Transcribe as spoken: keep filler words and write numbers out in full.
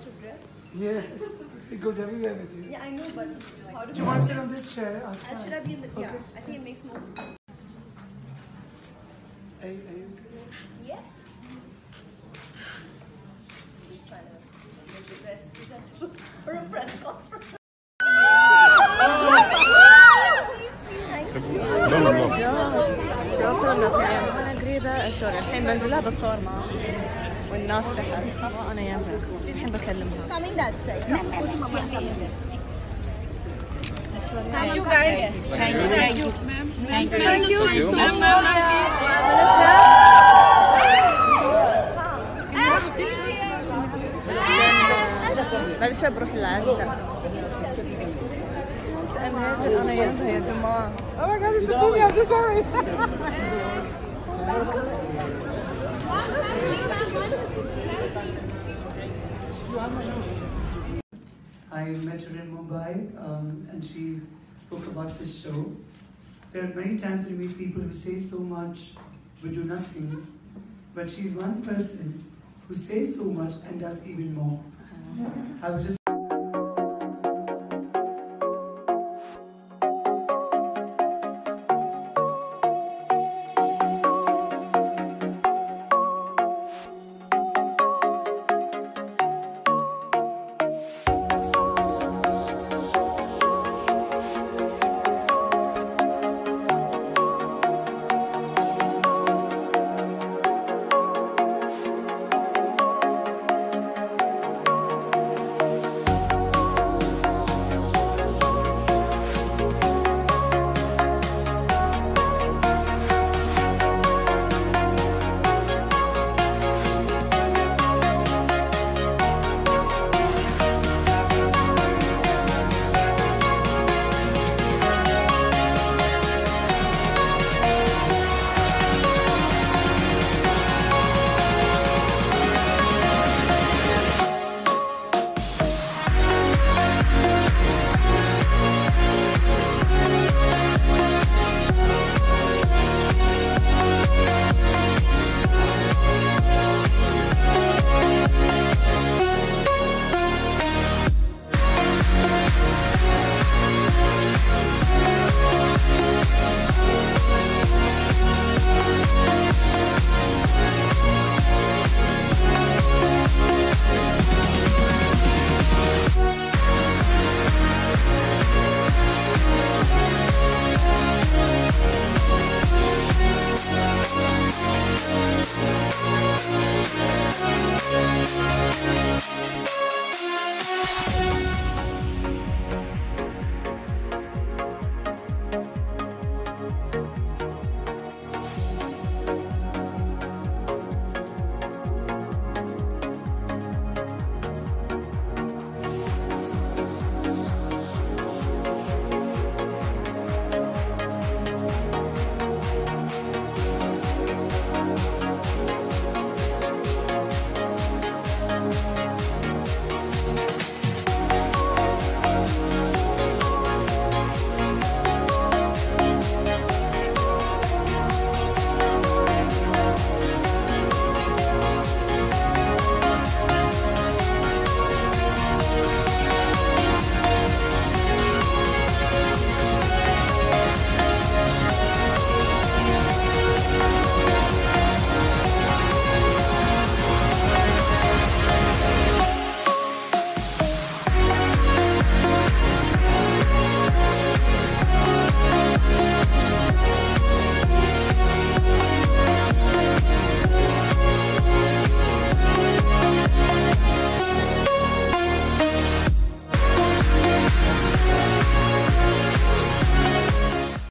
about your dress? Yes, it goes everywhere with you. Yeah, I know, but how do Do you want to sit on this chair? I'll Uh, should I be in the? Okay. Yeah, I think it makes more. Are you, are you Yes. Just trying to make the dress presentable for a press conference. شكرا لك انا قريبه اشهر الحين بنزلها بتصور معها والناس تحت وانا يمها الحين بكلمها. Coming that side. Thank you guys. Thank you. Thank you. Thank you. Thank you so much. بعد شوي بروح العشاء. انهيت انا يمها يا جماعه. Oh my god, it's a movie. I'm so sorry. I met her in Mumbai um, and she spoke about this show. There are many times you meet people who say so much but do nothing, but she's one person who says so much and does even more. I was just